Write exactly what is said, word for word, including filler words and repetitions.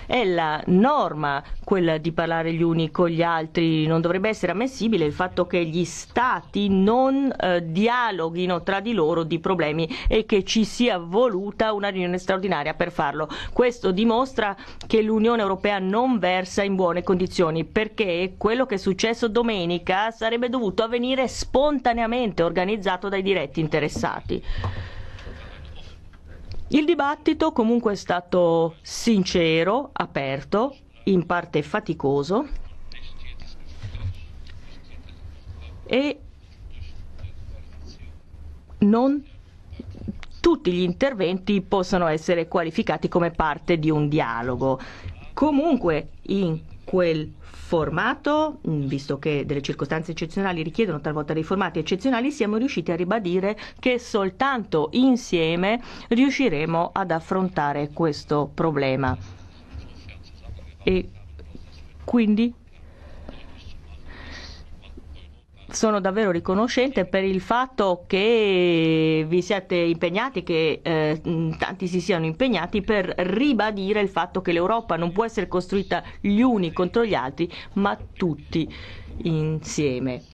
È la norma quella di parlare gli uni con gli altri, non dovrebbe essere ammissibile il fatto che gli Stati non eh, dialoghino tra di loro di problemi e che ci sia voluta una riunione straordinaria per farlo. Questo dimostra che l'Unione Europea non versa in buone condizioni, perché quello che è successo domenica sarebbe dovuto avvenire spontaneamente, organizzato dai diretti interessati. Il dibattito comunque è stato sincero, aperto, in parte faticoso e non tutti gli interventi possono essere qualificati come parte di un dialogo. Comunque in quel formato, visto che delle circostanze eccezionali richiedono talvolta dei formati eccezionali, siamo riusciti a ribadire che soltanto insieme riusciremo ad affrontare questo problema. E quindi sono davvero riconoscente per il fatto che vi siate impegnati, che eh, tanti si siano impegnati per ribadire il fatto che l'Europa non può essere costruita gli uni contro gli altri, ma tutti insieme.